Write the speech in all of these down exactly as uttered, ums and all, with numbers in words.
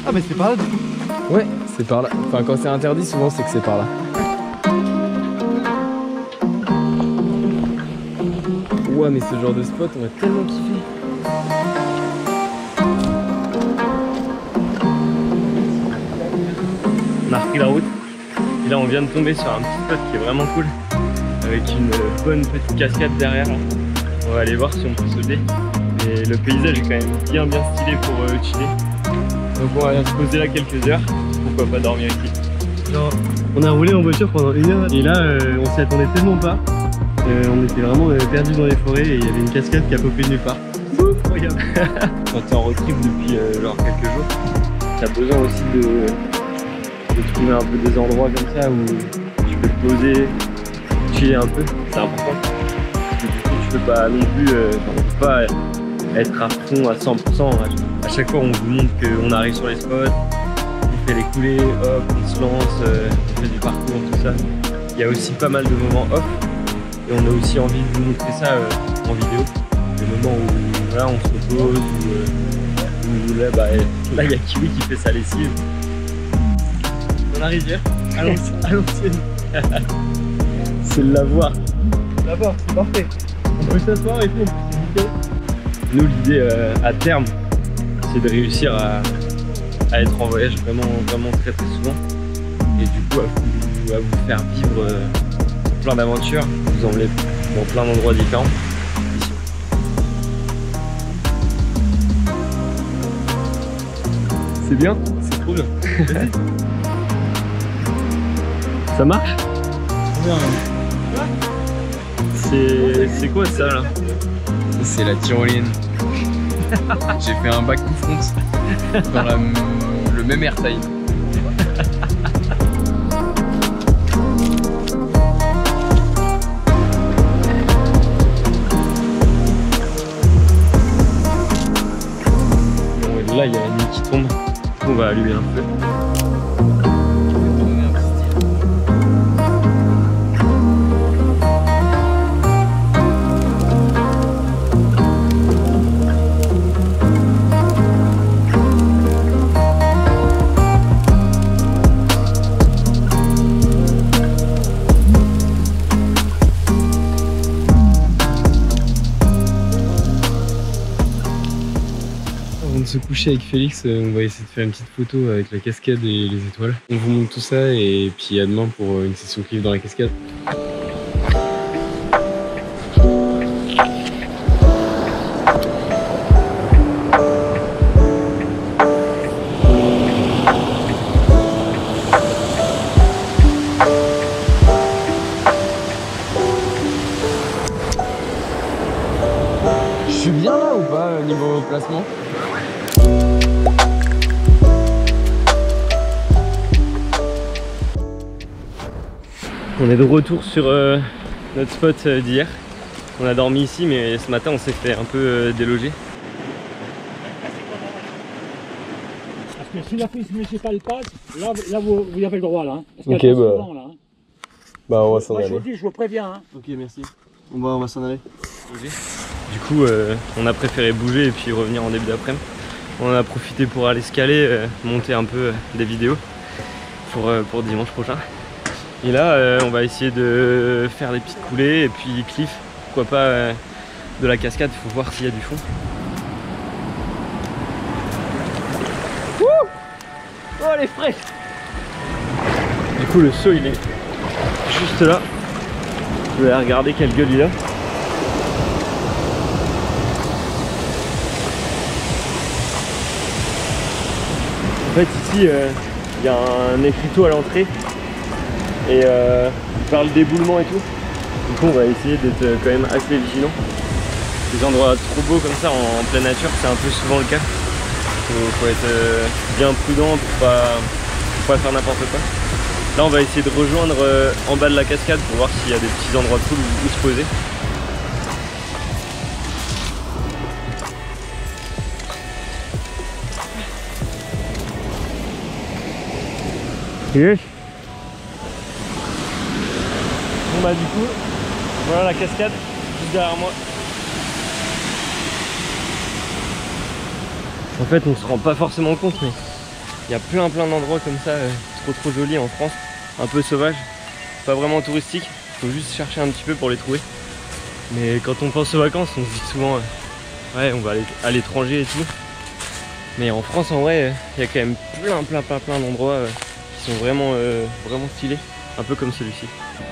Ah mais c'est par là du coup. Ouais, c'est par là. Enfin quand c'est interdit souvent c'est que c'est par là. Ouais mais ce genre de spot on va tellement kiffer. On a repris la route et là on vient de tomber sur un petit spot qui est vraiment cool avec une bonne petite cascade derrière là. On va aller voir si on peut sauter. Et le paysage est quand même bien bien stylé pour euh, chiller. Donc on va se poser là quelques heures. Pourquoi pas dormir ici. Genre, on a roulé en voiture pendant une heure et là euh, on s'y attendait tellement pas. Euh, on était vraiment euh, perdus dans les forêts et il y avait une cascade qui a popé de nulle part. Regarde. Quand t'es en road trip depuis euh, genre quelques jours, t'as besoin aussi de, de trouver un peu des endroits comme ça où tu peux te poser, chiller un peu. C'est important. Parce que du coup tu peux pas non plus, euh, on peut pas être à fond à cent pour cent. À chaque fois on vous montre qu'on arrive sur les spots, on fait les coulées, hop, on se lance, euh, on fait du parcours, tout ça. Il y a aussi pas mal de moments off et on a aussi envie de vous montrer ça euh, en vidéo. Des moments où voilà, on se repose, où, euh, où là, bah, là il y a Kiwi qui fait sa lessive. Dans la rivière, à l'ancienne. C'est le lavoir. Là-bas, c'est parfait. On peut s'asseoir et tout, c'est nickel. Nous l'idée euh, à terme, c'est de réussir à, à être en voyage vraiment, vraiment très très souvent. Et du coup à vous, à vous faire vivre euh, plein d'aventures, vous emmener dans plein d'endroits différents. Ici. C'est bien, c'est trop bien. Ça marche? C'est quoi ça là? C'est la tyroline. J'ai fait un back to front dans la, le même airtime. Bon, là il y a la nuit qui tombe, on va allumer un peu. Avant de se coucher avec Félix, on va essayer de faire une petite photo avec la cascade et les étoiles. On vous montre tout ça et puis à demain pour une session clip dans la cascade. Je suis bien là ou pas niveau placement? On est de retour sur euh, notre spot euh, d'hier. On a dormi ici mais ce matin on s'est fait un peu euh, déloger. Parce que si la piste municipale passe, là, là vous, vous y avez le droit là. Hein. Parce Ok, qu'elle passe bah. souvent, là, hein. Bah on va s'en Moi je aller. vous le dis, je vous préviens. Hein. Ok, merci. On va, on va s'en aller. Du coup euh, on a préféré bouger et puis revenir en début d'après-midi. On en a profité pour aller escaler, euh, monter un peu euh, des vidéos pour, euh, pour dimanche prochain. Et là euh, on va essayer de faire des petites coulées et puis cliff, pourquoi pas euh, de la cascade, il faut voir s'il y a du fond. Wouh! Oh elle est fraîche! Du coup le saut il est juste là. Je vais regarder quelle gueule il a. En fait ici il euh, y a un écriteau à l'entrée et euh, il parle d'éboulement et tout. Du coup on va essayer d'être euh, quand même assez vigilant. Des endroits trop beaux comme ça en, en pleine nature c'est un peu souvent le cas. Faut, faut être euh, bien prudent pour pas, pour pas faire n'importe quoi. Là on va essayer de rejoindre euh, en bas de la cascade pour voir s'il y a des petits endroits cool où, où se poser. Yes. Bon bah du coup, voilà la cascade juste derrière moi. En fait on se rend pas forcément compte mais Il y a plein plein d'endroits comme ça, euh, trop trop jolis en France, un peu sauvages, pas vraiment touristiques, faut juste chercher un petit peu pour les trouver. Mais quand on pense aux vacances, on se dit souvent euh, ouais on va aller à l'étranger et tout. Mais en France en vrai, il euh, y a quand même plein plein plein plein d'endroits euh, qui sont vraiment euh, vraiment stylés, un peu comme celui-ci.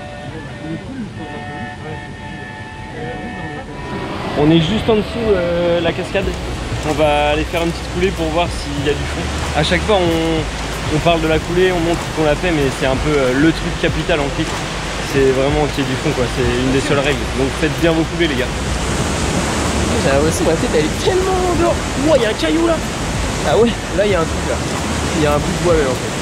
On est juste en dessous euh, la cascade. On va aller faire une petite coulée pour voir s'il y a du fond. À chaque fois on, on parle de la coulée, on montre qu'on l'a fait, mais c'est un peu euh, le truc capital en clic. C'est vraiment qu'il y ait du fond quoi, c'est une des seules règles. Donc faites bien vos coulées les gars. J'ai l'impression que ma tête elle est tellement dehors. Ouah, il y a un caillou là. Ah ouais, là il y a un truc là. Il y a un bout de bois là en fait.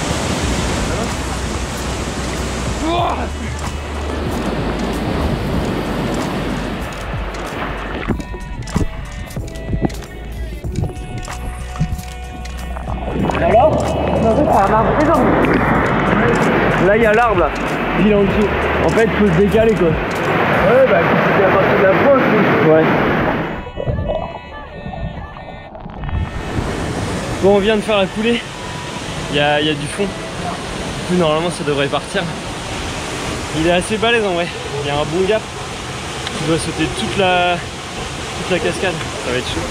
Là il y a l'arbre là, il est en dessous. En fait il faut se décaler quoi. Ouais bah c'est à partir de la pointe. Ouais. Bon on vient de faire la coulée. Il y a, il y a du fond. Du coup normalement ça devrait partir. Il est assez balèze en vrai. Il y a un bon gap. Tu dois sauter toute la toute la cascade. Ça va être chaud.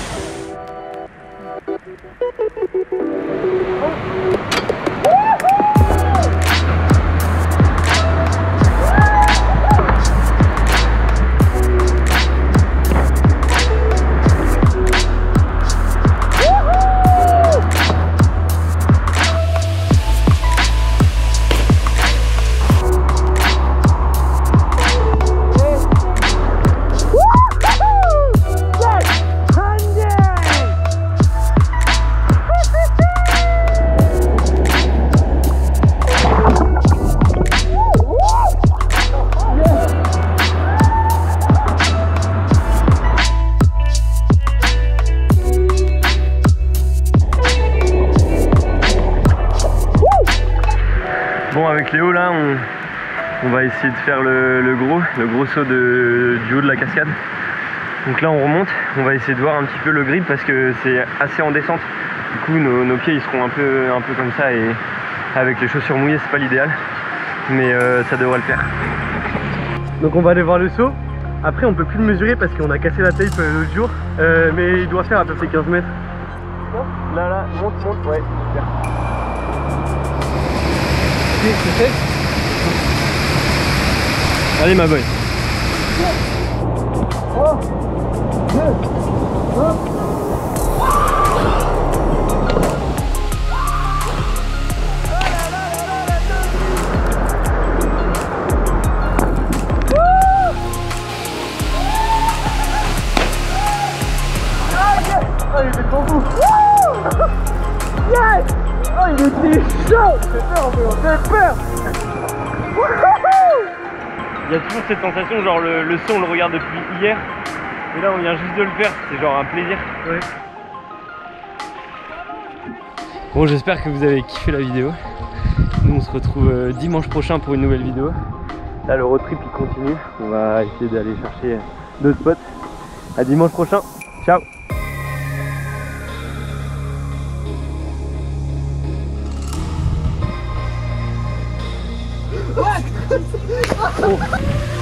Bon avec Léo là on, on va essayer de faire le, le gros, le gros saut de, du haut de la cascade. Donc là on remonte, on va essayer de voir un petit peu le grip parce que c'est assez en descente. Du coup nos, nos pieds ils seront un peu, un peu comme ça et avec les chaussures mouillées c'est pas l'idéal. Mais euh, ça devrait le faire. Donc on va aller voir le saut. Après on peut plus le mesurer parce qu'on a cassé la tape euh, l'autre jour. Euh, mais il doit faire à peu près quinze mètres. Là là, monte, monte, ouais, super. C'est fait. Allez ma boy. Oh, il était trop beau. Yes. Oh, il était chaud. J'ai peur, on fait peur. Il y a toujours cette sensation, genre le, le son on le regarde depuis hier. Et là on vient juste de le faire, c'est genre un plaisir. Ouais. Bon j'espère que vous avez kiffé la vidéo. Nous on se retrouve euh, dimanche prochain pour une nouvelle vidéo. Là le road trip il continue. On va essayer d'aller chercher d'autres spots. À dimanche prochain. Ciao. Oh.